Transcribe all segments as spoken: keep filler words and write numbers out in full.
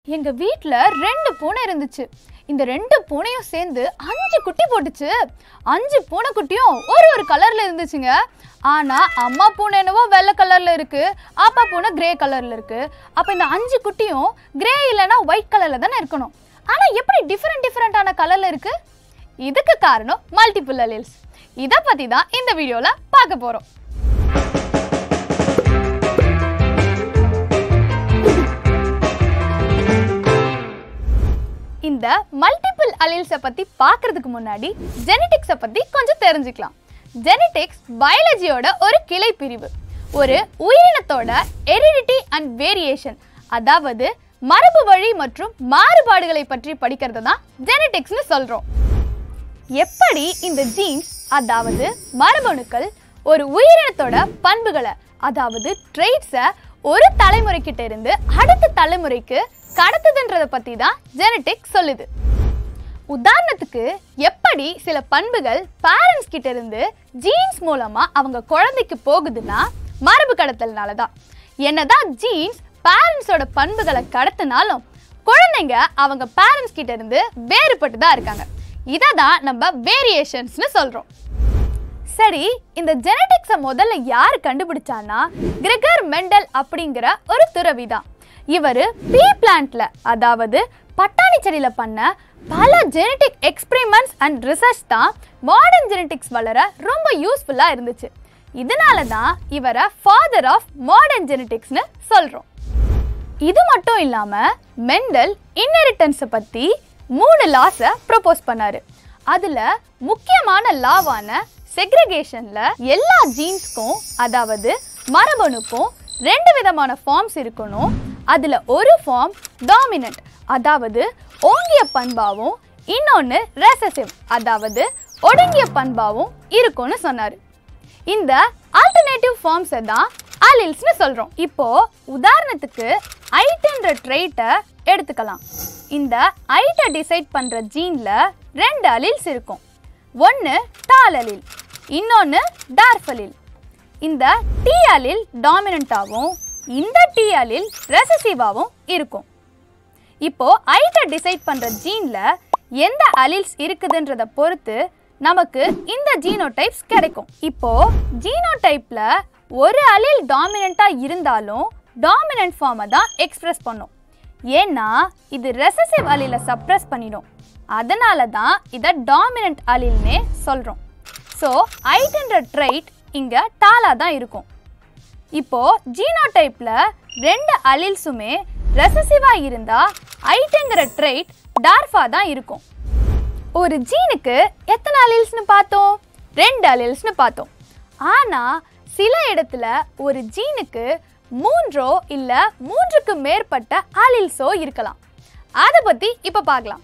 எங்க வீட்ல ரெண்டு பூனை இருந்துச்சு. இந்த ரெண்டு பூனையும் சேர்ந்து அஞ்சு குட்டி போட்டுச்சு. அஞ்சு பூனை குட்டியும் ஒரு ஒரு கலர்ல இருந்துச்சுங்க. ஆனா அம்மா பூனை என்னவோ வெள்ளை கலர்ல இருக்கு, அப்பா பூனை கிரே கலர்ல இருக்கு. அப்ப இந்த அஞ்சு குட்டியும் கிரே இல்லைன்னா ஒயிட் கலர்ல தானே இருக்கணும். ஆனா எப்படி டிஃபரெண்ட் டிஃபரெண்டான கலர்ல இருக்கு? இதுக்கு காரணம் மல்டிபிள் அலீல்ஸ். இதை பத்தி தான் இந்த வீடியோல பார்க்க போறோம். இந்த மல்டிபிள் அலீல்ஸை பத்தி பார்க்கறதுக்கு முன்னாடி ஜெனடிக்ஸை பத்தி கொஞ்சம் தெரிஞ்சுக்கலாம். ஜெனடிக்ஸ் பயாலஜியோட ஒரு கிளை பிரிவு. ஒரு உயிரினத்தோட ஹெரிடிட்டி அண்ட் வேரியேஷன், அதாவது மரபு வழி மற்றும் மாறுபாடுகளை பற்றி படிக்கிறது தான் ஜெனடிக்ஸ்னு சொல்றோம். எப்படி இந்த ஜீன்ஸ், அதாவது மரபணுக்கள், ஒரு உயிரினத்தோட பண்புகளை, அதாவது ட்ரெய்ட்ஸை ஒரு தலைமுறைக்கிட்ட இருந்து அடுத்த தலைமுறைக்கு கடத்துதுன்றதை பத்தி தான் ஜெனடிக்ஸ் சொல்லுது. உதாரணத்துக்கு எப்படி சில பண்புகள் பேரண்ட்ஸ் கிட்ட இருந்து ஜீன்ஸ் மூலமா அவங்க குழந்தைக்கு போகுதுன்னா மரபு கடத்தல்னால தான். என்னதான் ஜீன்ஸ் பேரண்ட்ஸோட பண்புகளை கடத்தினாலும் குழந்தைங்க அவங்க பேரண்ட்ஸ் கிட்ட இருந்து வேறுபட்டு தான் இருக்காங்க. இதை தான் நம்ம வேரியேஷன்ஸ்னு சொல்றோம். சரி, இந்த ஜெனடிக்ஸை முதல்ல யார் கண்டுபிடிச்சான்னா கிரெகர் மெண்டல் அப்படிங்கிற ஒரு துறவி தான். இவர் பீ பிளான்ட்ல, அதாவது பட்டாணி செடியில பண்ண பல ஜெனடிக் எக்ஸ்பெரிமெண்ட்ஸ் அண்ட் ரிசர்ச் தான் மாடர்ன் ஜெனடிக்ஸ் வளர ரொம்ப யூஸ்ஃபுல்லா இருந்துச்சு. இதனால தான் இவரை ஃபாதர் ஆஃப் மாடர்ன் ஜெனடிக்ஸ்னு சொல்றோம். இது மட்டும் இல்லாம மெண்டல் இன்ஹெரிட்டன்ஸை பத்தி மூணு லாஸை ப்ரொபோஸ் பண்ணாரு. அதுல முக்கியமான லாவான செக்ரிகேஷன்ல எல்லா ஜீன்ஸ்க்கும், அதாவது மரபணுக்கும் ரெண்டு விதமான ஃபார்ம்ஸ் இருக்கணும். அதுல ஒரு ஃபார்ம் டாமினன்ட், அதாவது ஓங்கிய பண்பாவும், இன்னொன்று ரெசசிவ், அதாவது ஒடுங்கிய பண்பாவும் இருக்கும்னு சொன்னாரு. இந்த ஆல்டர்னேட்டிவ் ஃபார்ம்ஸை தான் அலீல்ஸ்னு சொல்றோம். இப்போ உதாரணத்துக்கு ஐட்ன்ற ட்ரெய்ட்டை எடுத்துக்கலாம். இந்த ஐட்டை டிசைட் பண்ற ஜீன்ல ரெண்டு அலீல்ஸ் இருக்கும். ஒன்று டால் அலீல், இன்னொன்று டார்ஃப் அலீல். இந்த டி அலீல் டாமினண்டாகவும் இந்த டி அலீல் ரெசசிவாகவும் இருக்கும். இப்போ ஐட்டை டிசைட் பண்ற ஜீன்ல எந்த அலீல்ஸ் இருக்குதுன்றத பொறுத்து நமக்கு இந்த ஜீனோடைப்ஸ் கிடைக்கும். இப்போ ஜீனோடைப்ல ஒரு அலீல் டாமினண்டா இருந்தாலும் டாமினன்ட் ஃபார்மை தான் எக்ஸ்பிரஸ் பண்ணும். ஏன்னா இது ரெசசிவ் அலீலை சப்ரஸ் பண்ணிடும். அதனால தான் இதை டாமினன்ட் அலீல்னே சொல்றோம். ஸோ ஐட்ன்ற ட்ரைட் இங்க டாலா தான் இருக்கும். இப்போ ஜீனோடைப்ல ரெண்டு அலீல்ஸுமே ரெசசிவா இருந்தா ஐட்ங்கிற ட்ரைட் டார்ஃபா தான் இருக்கும். ஒரு ஜீனுக்கு எத்தனை அலீல்ஸ்னு பார்த்தோம்? ரெண்டு அலீல்ஸ்னு பார்த்தோம். ஆனா சில இடத்துல ஒரு ஜீனுக்கு மூன்றோ இல்ல மூன்றுக்கு மேற்பட்ட அலீல்ஸோ இருக்கலாம். அதை பத்தி இப்ப பார்க்கலாம்.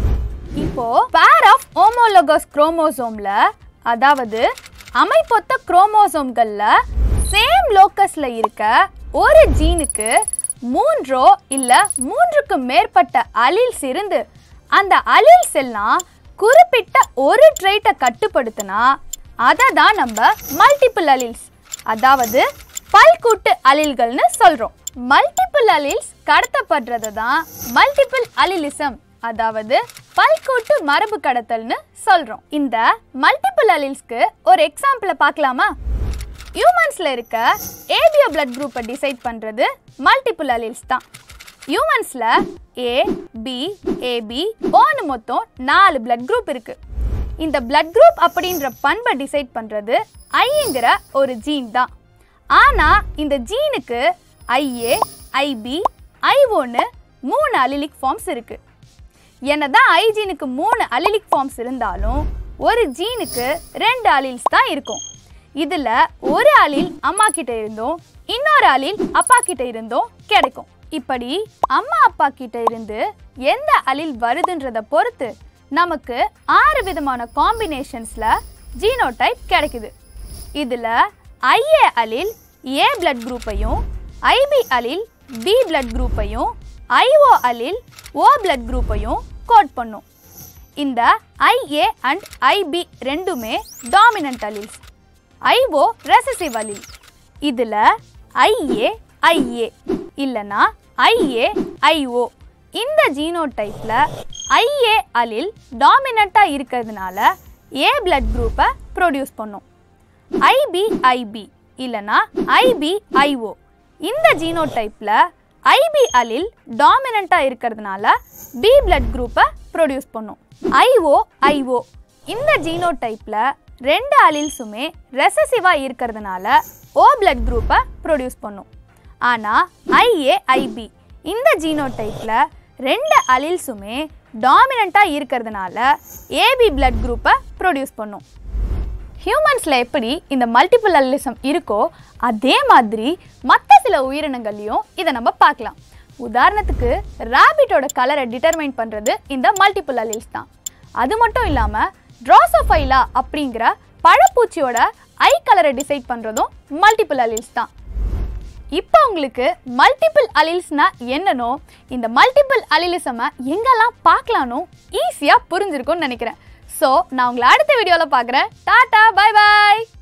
இப்போ பேர் ஆஃப் ஹோமோலோகஸ் குரோமோசோம்ல, அதாவது அமைப்பொத்த குரோமோசோம்கள்ல சேம் லோக்கஸ்ல இருக்க ஒரு ஜீனுக்கு மூன்றோ இல்ல மூன்றுக்கு மேற்பட்ட அலீல்ஸ் இருந்து அந்த அலீல்ஸ் எல்லாம் குறிப்பிட்ட ஒரு ட்ரைட்டை கட்டுப்படுத்தினா அதை தான் நம்ம மல்டிபிள் அலீல்ஸ், அதாவது பல்கூட்டு அலீல்கள்னு சொல்றோம். மல்டிபிள் அலீல்ஸ் கடத்தப்படுறது தான் மல்டிபிள் அலிலிசம், அதாவது பல்கூட்டு மரபு கடத்தல்னு சொல்றோம். இந்த மல்டிபிள் அலீல்ஸ்க்கு ஒரு எக்ஸாம்பிளை பார்க்கலாமா? ஹியூமன்ஸ்ல இருக்க ஏபிஓ பிளட் குரூப்பை டிசைட் பண்றது மல்டிபிள் அலீல்ஸ் தான். ஹியூமன்ஸ்ல ஏ, பி, ஏபி, ஓன்னு மொத்தம் நாலு பிளட் குரூப் இருக்கு. இந்த பிளட் குரூப் அப்படின்ற பண்பை டிசைட் பண்றது ஐங்கிற ஒரு ஜீன் தான். ஆனா இந்த ஜீனுக்கு ஐஏ, ஐபி, ஐஓன்னு மூணு அலிலிக் ஃபார்ம்ஸ் இருக்கு. என்னதான் ஐ ஜீனுக்கு மூணு அலிலிக் ஃபார்ம்ஸ் இருந்தாலும் ஒரு ஜீனுக்கு ரெண்டு அலீல்ஸ் தான் இருக்கும். இதுல ஒரு அலீல் அம்மா கிட்ட இருந்தும் இன்னொரு அலீல் அப்பா கிட்ட இருந்தும் கிடைக்கும். இப்படி அம்மா அப்பா கிட்ட இருந்து எந்த அலீல் வருதுன்றத பொறுத்து நமக்கு ஆறு விதமான காம்பினேஷன்ஸ்ல ஜீனோடைப் கிடைக்குது. இதுல ஐஏ அலீல் ஏ பிளட் குரூப்பையும், ஐபி அலீல் பி பிளட் குரூப்பையும், ஐஓ அலீல் ஓ பிளட் குரூப்பையும் கோட் பண்ணும். இந்த ஐஏ அண்ட் ஐபி ரெண்டுமே dominant alleles, IO recessive allele. இதுல ஐஏ ஐஏ இல்லனா ஐஏ ஐஓ இந்த ஜீனோடைப்ல ஐ ஏ அலில் டாமினண்ட்டாக இருக்கிறதுனால ஏ பிளட் குரூப்பை ப்ரொடியூஸ் பண்ணும். ஐ பி ஐ பி இல்லைனா ஐ பி ஐ ஓ இந்த ஜீனோடைப்ல ஐ பி அலில் டாமினண்ட்டாக இருக்கிறதுனால பி பிளட் குரூப்பை ப்ரொடியூஸ் பண்ணும். ஐ ஓ ஐ ஓ இந்த ஜீனோடைப்ல ரெண்டு அலில்ஸுமே ரெசசிவாக இருக்கிறதுனால ஓ பிளட் குரூப்பை ப்ரொடியூஸ் பண்ணும். ஆனால் ஐ ஏ ஐ பி இந்த ஜீனோடைப்ல ரெண்டு அலில்ஸுமே டாமினண்ட்டாக இருக்கிறதுனால ஏபி பிளட் குரூப்பை ப்ரொடியூஸ் பண்ணும். ஹியூமன்ஸில் எப்படி இந்த மல்டிபிள் அல்லிசம் இருக்கோ அதே மாதிரி மற்ற சில உயிரினங்கள்லையும் இதை நம்ம பார்க்கலாம். உதாரணத்துக்கு ராபிட்டோட கலரை டிட்டர்மைன் பண்ணுறது இந்த மல்டிபிள் அல்லில்ஸ் தான். அது மட்டும் இல்லாமல் ட்ராசோஃபைலா அப்படிங்கிற பழப்பூச்சியோட ஐ கலரை டிசைட் பண்ணுறதும் மல்டிபிள் அல்லில்ஸ் தான். இப்போ உங்களுக்கு மல்டிபிள் அலில்ஸ்னா என்னன்னோ இந்த மல்டிபிள் அலிலிசமை எங்கெல்லாம் பார்க்கலானோ ஈஸியாக புரிஞ்சிருக்கும்னு நினைக்கிறேன். ஸோ நான் உங்களை அடுத்த வீடியோவில் பார்க்குறேன். டாடா, பை பாய்.